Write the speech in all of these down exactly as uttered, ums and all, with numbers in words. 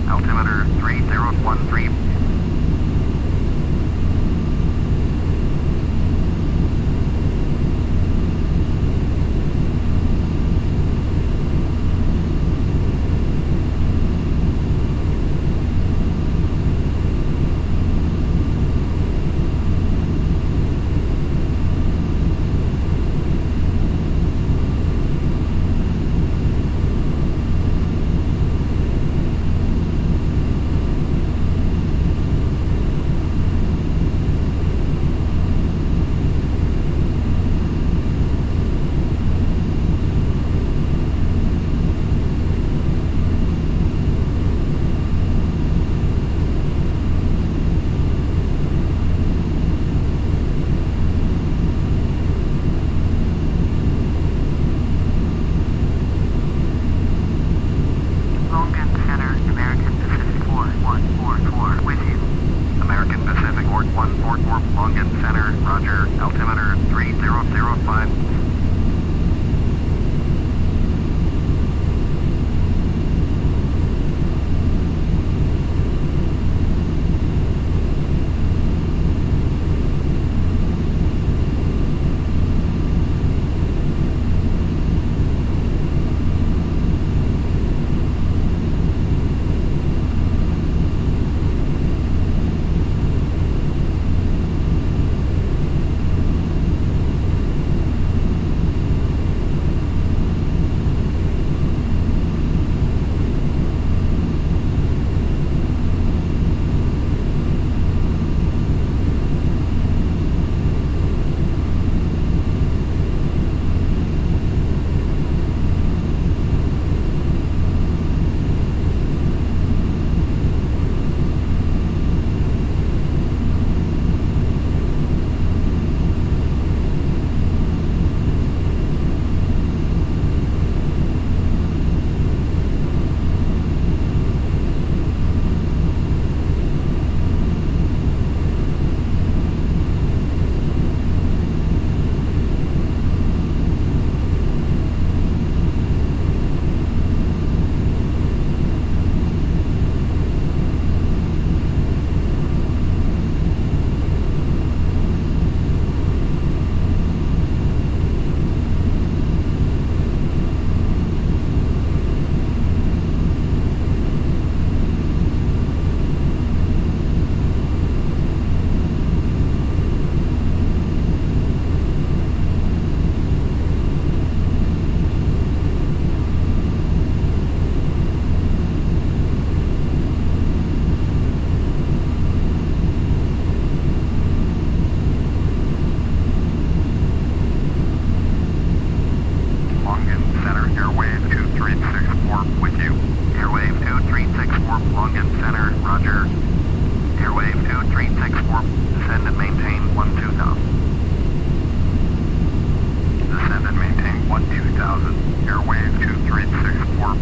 altimeter three zero one three. Longin Center, roger, altimeter three zero zero five. Longin Center, roger. Airwave two three six four, descend and maintain one two thousand. Descend and maintain one two thousand. Airwave two three six four.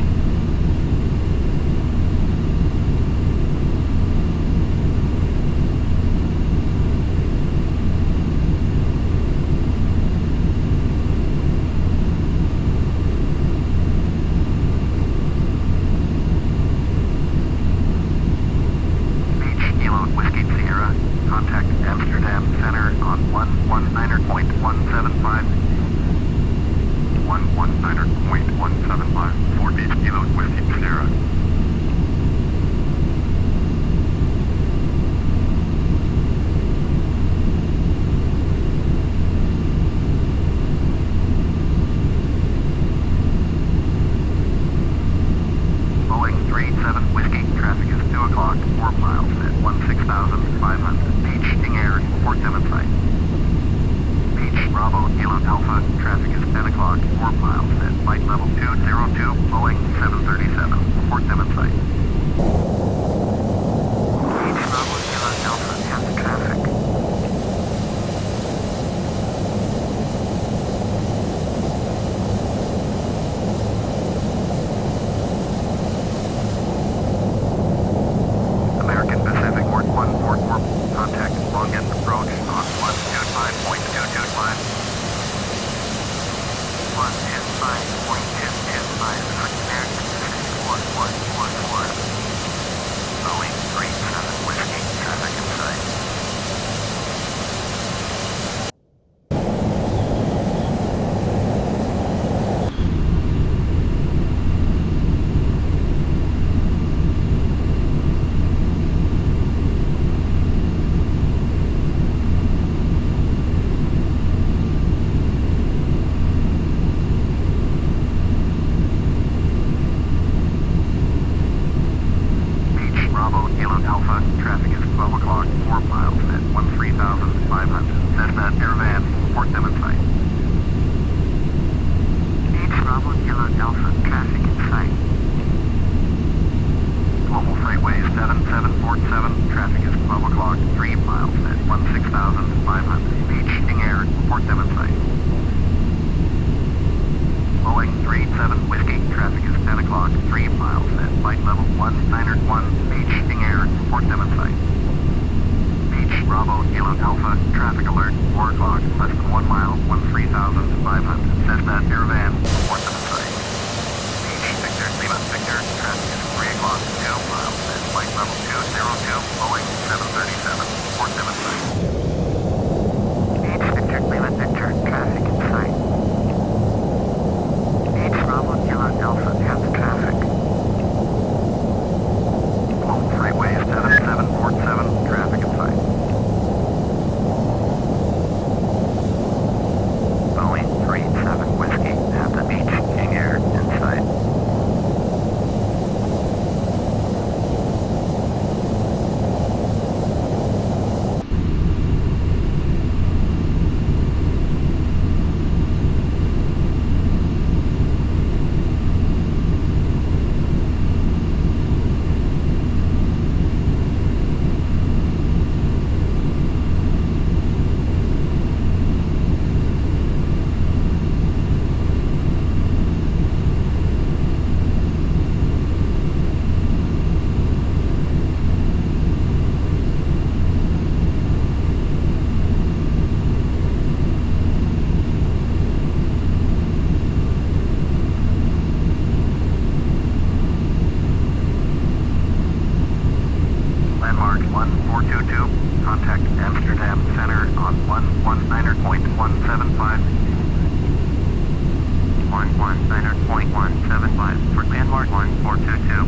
Contact Amsterdam Center on one one niner point one seven five. one one niner point Alpha, traffic is twelve o'clock, four miles at thirteen thousand five hundred. Cessna Caravan, report them in sight. Beach Bravo, Kilo Alpha, traffic in sight. Global Freightway seven seven four seven, traffic is twelve o'clock, three miles at sixteen thousand five hundred. Beach, King Air, report them in sight. Boeing three seven Whiskey, traffic is ten o'clock, three miles at flight level one nine one. Beach, King Air, report them in sight. Beach, Bravo, Kilo Alpha, traffic alert, four o'clock, less than one mile, thirteen thousand five hundred. Cessna Caravan, report them in sight. Beach, Victor, Lima, Victor, traffic is three o'clock, two miles at flight level two zero two, Boeing seven thirty-seven, report them in sight. Beach, Victor, Lima, Victor, traffic in sight. Beach, Bravo, Kilo Alpha, has traffic. Global Freightway seven seven four seven, traffic in sight. Boeing three seven Whiskey, have the Beach, King Air, in sight. Landmark one four two two, contact Amsterdam Center on one one niner point one seven five. one one niner point one seven five for landmark one four two two.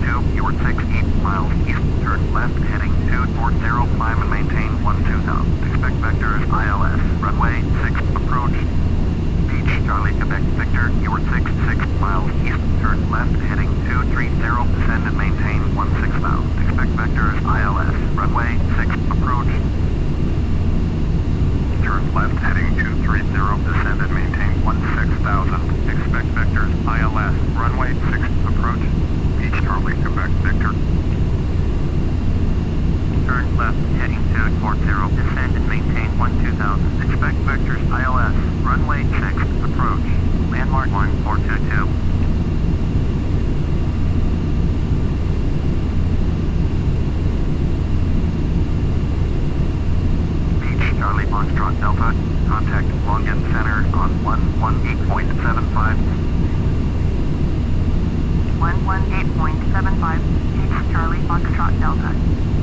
two, you are six, eight miles east. Turn left heading two four zero, climb and maintain one two thousand. Expect vectors I L S. Runway six, approach. Beach, Charlie, Quebec, Victor, you are six, six miles east. Turn left heading two three zero, descend and maintain one six thousand. Expect vectors I L S. Runway six, approach. Turn left heading two three zero, descend and maintain one six thousand. Expect vectors I L S. Runway six, approach. Beach, Charlie, Quebec, Victor. Turn left heading two four zero, descend and maintain one two thousand. Expect vectors I L S. Runway six, approach. Landmark one four two two. Charlie Foxtrot Delta, contact Longin Center on one one eight point seven five. one one eight point seven five, H Charlie Foxtrot Delta.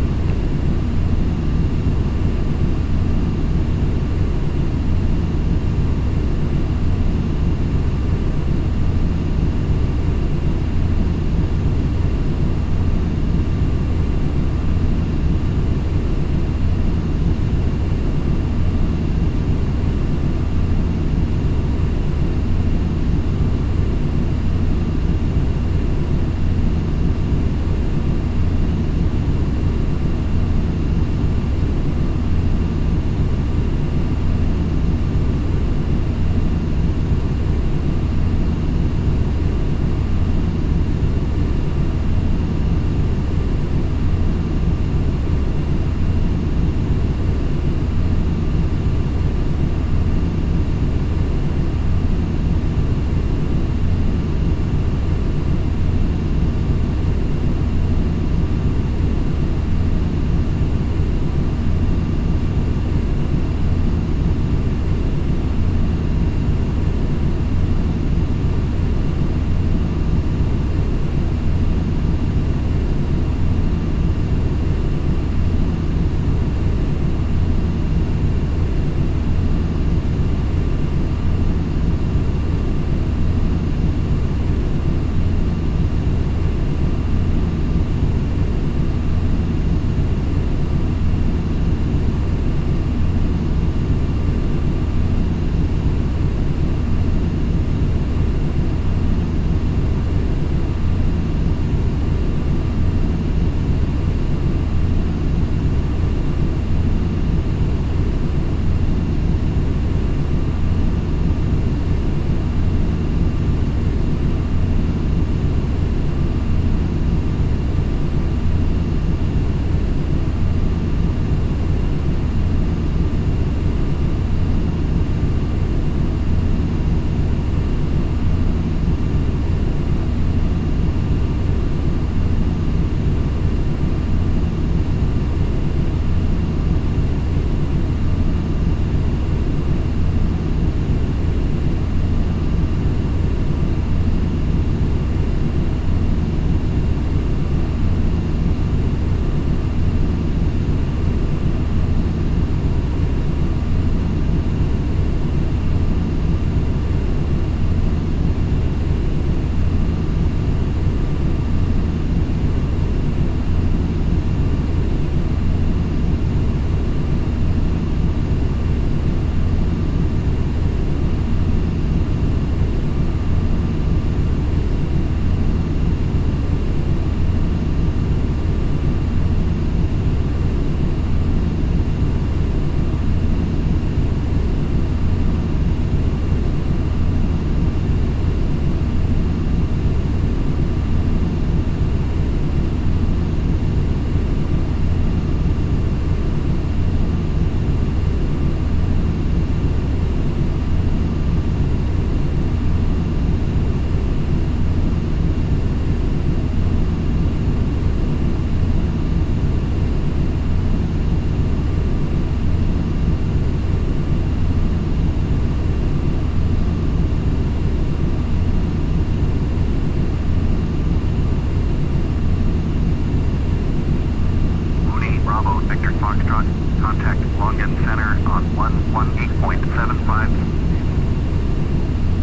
one one eight point seven five, Tribuni, Bravo Victor Foxtrot. Contact Longin Center on one one eight point seven five. one one eight point seven five, Tribuni, Bravo Victor Foxtrot. Contact Longin Center on one one eight point seven five. one one eight point seven five, Tribuni, Bravo Victor Foxtrot.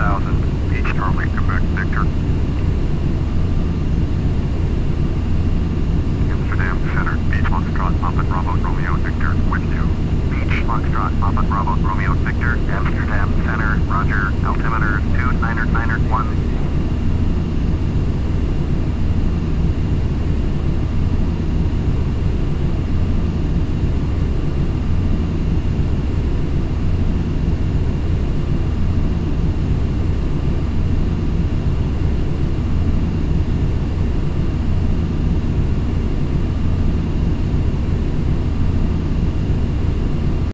thousand, Beach Charlie, Quebec, Victor.